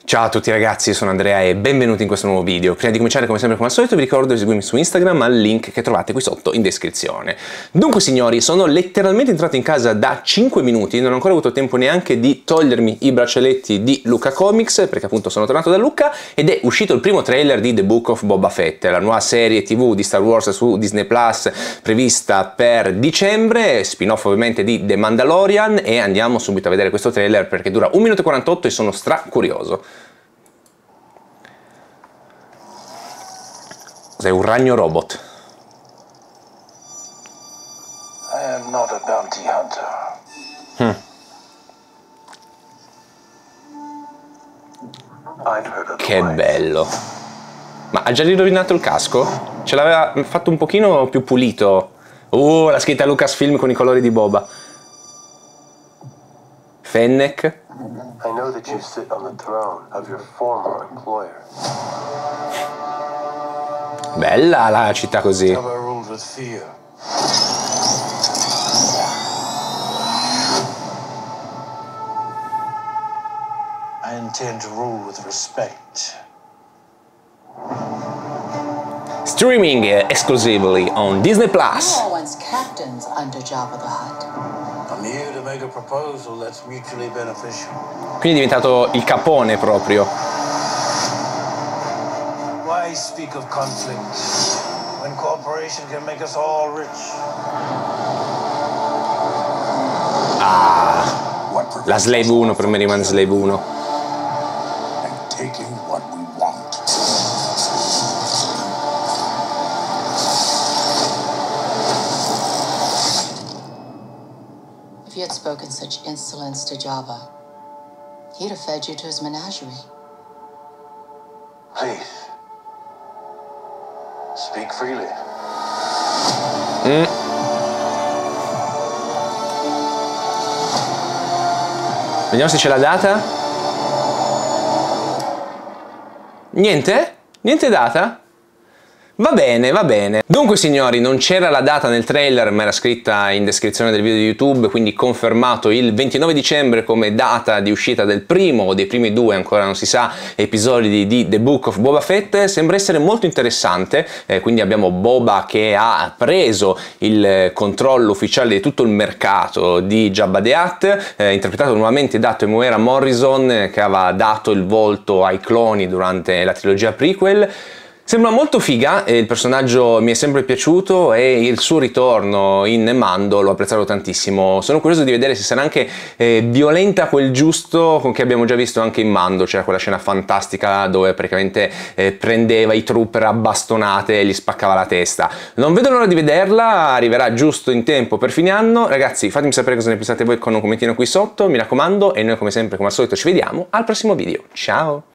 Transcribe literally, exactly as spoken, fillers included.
Ciao a tutti ragazzi, sono Andrea e benvenuti in questo nuovo video. Prima di cominciare, come sempre come al solito, vi ricordo di seguirmi su Instagram al link che trovate qui sotto in descrizione. Dunque signori, sono letteralmente entrato in casa da cinque minuti, non ho ancora avuto tempo neanche di togliermi i braccialetti di Luca Comics, perché appunto sono tornato da Luca, ed è uscito il primo trailer di The Book of Boba Fett, la nuova serie tv di Star Wars su Disney Plus, prevista per dicembre, spin-off ovviamente di The Mandalorian, e andiamo subito a vedere questo trailer perché dura un minuto e quarantotto e sono stra curioso. È un ragno robot. I am not a bounty hunter. Hmm. I've heard of Che bello. Ma ha già rovinato il casco? Ce l'aveva fatto un pochino più pulito. Uh, la scritta Lucasfilm con i colori di Boba. Fennec. I know that you sit on the throne of your former employer. Bella la città così. Jabba ruled with fear. I intend to rule with respect. Streaming exclusively on Disney Plus. You were once captains under Jabba the Hutt. I'm here to make a proposal that's mutually beneficial. Quindi è diventato il capone proprio. Why speak of conflict when cooperation can make us all rich? Ah, la Slave uno per me rimane Slave uno. And taking what we want. If you had spoken such insolence to Jabba, he'd have fed you to his menagerie. Please. Speak freely. Mm. Vediamo se c'è la data. Niente? Niente data? Va bene, va bene. Dunque signori, non c'era la data nel trailer, ma era scritta in descrizione del video di YouTube, quindi confermato il ventinove dicembre come data di uscita del primo o dei primi due, ancora non si sa, episodi di The Book of Boba Fett. Sembra essere molto interessante, eh, quindi abbiamo Boba che ha preso il controllo ufficiale di tutto il mercato di Jabba the Hutt, eh, interpretato nuovamente da Temuera Morrison, che aveva dato il volto ai cloni durante la trilogia prequel. Sembra molto figa, il personaggio mi è sempre piaciuto e il suo ritorno in Mando l'ho apprezzato tantissimo. Sono curioso di vedere se sarà anche eh, violenta quel giusto con che abbiamo già visto anche in Mando. C'era quella scena fantastica dove praticamente eh, prendeva i trooper a bastonate e gli spaccava la testa. Non vedo l'ora di vederla, arriverà giusto in tempo per fine anno. Ragazzi, fatemi sapere cosa ne pensate voi con un commentino qui sotto, mi raccomando, e noi come sempre, come al solito, ci vediamo al prossimo video. Ciao!